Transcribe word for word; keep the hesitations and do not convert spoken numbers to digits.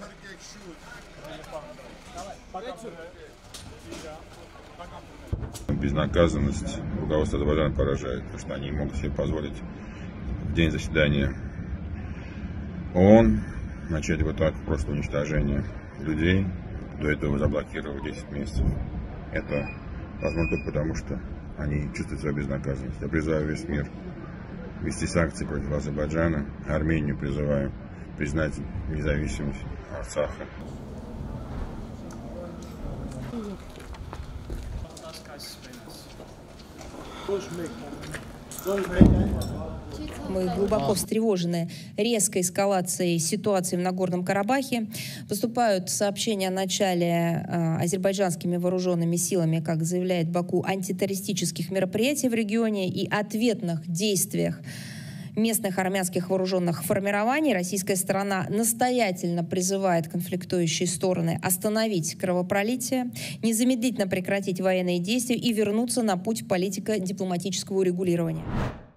Безнаказанность руководства Азербайджана поражает, потому что они не могут себе позволить в день заседания ООН начать вот так просто уничтожение людей. До этого заблокировали десять месяцев. Это возможно только потому, что они чувствуют свою безнаказанность. Я призываю весь мир ввести санкции против Азербайджана. Армению призываю признать независимость Арцаха. Мы глубоко встревожены резкой эскалацией ситуации в Нагорном Карабахе. Поступают сообщения о начале э, азербайджанскими вооруженными силами, как заявляет Баку, антитеррористических мероприятий в регионе и ответных действиях местных армянских вооруженных формирований. Российская сторона настоятельно призывает конфликтующие стороны остановить кровопролитие, незамедлительно прекратить военные действия и вернуться на путь политико-дипломатического урегулирования.